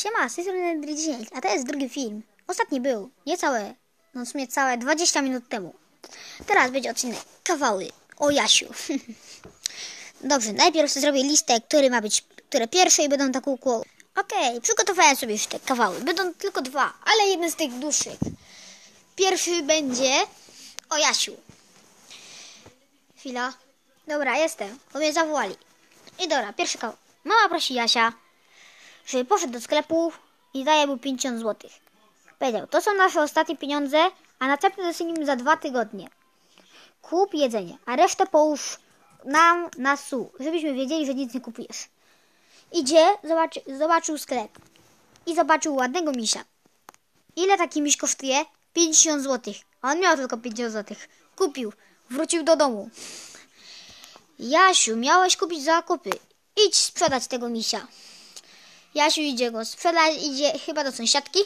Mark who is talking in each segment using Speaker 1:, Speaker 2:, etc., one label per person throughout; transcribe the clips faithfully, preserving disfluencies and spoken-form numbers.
Speaker 1: Siema, z tej strony dziesięć, a to jest drugi film. Ostatni był, niecałe, no w sumie całe dwadzieścia minut temu. Teraz będzie odcinek kawały o Jasiu. Dobrze, najpierw zrobię listę, który ma być, które pierwsze i będą tak około. Okej, okay, przygotowałem sobie już te kawały. Będą tylko dwa, ale jeden z tych dłuższych. Pierwszy będzie o Jasiu. Chwila. Dobra, jestem, bo mnie zawołali. I dobra, pierwszy kawał. Mama prosi Jasia, żeby poszedł do sklepu i daje mu pięćdziesiąt złotych. Powiedział, to są nasze ostatnie pieniądze, a następne dostaniemy za dwa tygodnie. Kup jedzenie, a resztę połóż nam na stół, żebyśmy wiedzieli, że nic nie kupujesz. Idzie, zobaczy, zobaczył sklep i zobaczył ładnego misia. Ile taki miś kosztuje? pięćdziesiąt złotych. A on miał tylko pięćdziesiąt złotych. Kupił, wrócił do domu. Jasiu, miałeś kupić zakupy. Idź sprzedać tego misia. Jasiu idzie go sprzedać, idzie chyba do sąsiadki.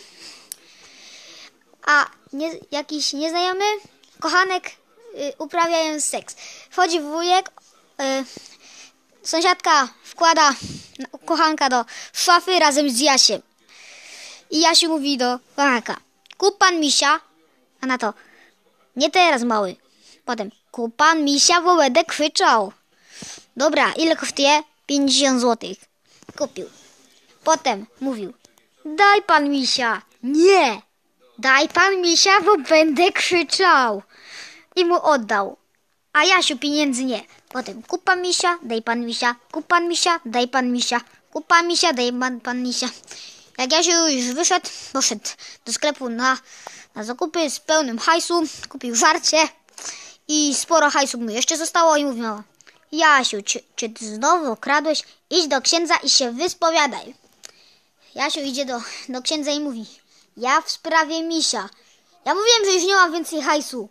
Speaker 1: A nie, jakiś nieznajomy kochanek y, uprawiają seks. Wchodzi wujek, y, sąsiadka wkłada kochanka do szafy razem z Jasiem. I Jasiu mówi do kochanka, kup pan misia, a na to, nie teraz mały. Potem, kup pan misia, bo będę krzyczał. Dobra, ile kosztuje? pięćdziesiąt złotych. Kupił. Potem mówił, daj pan misia. Nie, daj pan misia, bo będę krzyczał. I mu oddał. A Jasiu pieniędzy nie. Potem kup pan misia, daj pan misia, kup pan misia, daj pan misia, kup pan misia, daj pan, pan misia. Jak Jasiu już wyszedł, poszedł do sklepu na, na zakupy z pełnym hajsu, kupił żarcie i sporo hajsu mu jeszcze zostało i mówił, no, Jasiu, czy, czy ty znowu okradłeś? Idź do księdza i się wyspowiadaj. Jasiu idzie do, do księdza i mówi, ja w sprawie misia. Ja mówiłem, że już nie mam więcej hajsu.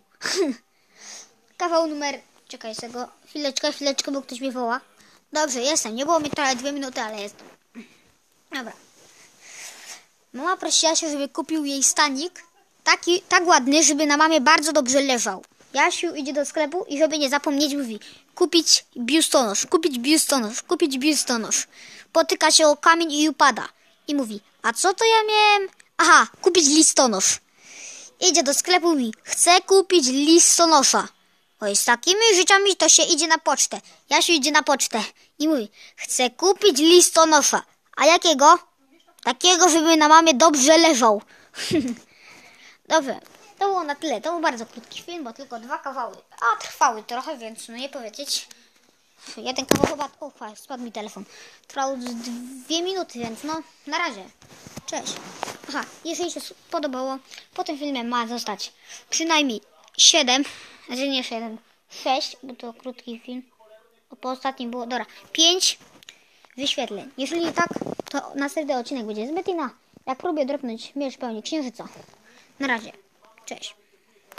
Speaker 1: Kawał numer... Czekaj z tego. Chwileczkę, chwileczkę, bo ktoś mnie woła. Dobrze, jestem. Nie było mi trochę dwie minuty, ale jestem. Dobra. Mama prosi Jasiu, żeby kupił jej stanik. Taki, tak ładny, żeby na mamie bardzo dobrze leżał. Jasiu idzie do sklepu i żeby nie zapomnieć mówi, kupić biustonosz, kupić biustonosz, kupić biustonosz. Potyka się o kamień i upada. I mówi, a co to ja miałem? Aha, kupić listonosz. Idzie do sklepu i mówi, chcę kupić listonosza. Oj, z takimi rzeczami to się idzie na pocztę. Jasiu idzie na pocztę i mówi, chcę kupić listonosza. A jakiego? Takiego, żeby na mamie dobrze leżał. Dobrze, to było na tyle. To był bardzo krótki film, bo tylko dwa kawały. A trwały trochę, więc no nie powiedzieć. Jeden kawał chyba... O, spadł mi telefon. Trwał dwie minuty, więc no, na razie. Cześć. Aha, jeżeli się podobało, po tym filmie ma zostać przynajmniej siedem, znaczy nie siedem, sześć, bo to krótki film. O, po ostatnim było, dobra, pięć wyświetleń. Jeżeli tak, to następny odcinek będzie z Metina. Jak próbuję dropnąć miecz pełni księżyca. Na razie. Cześć.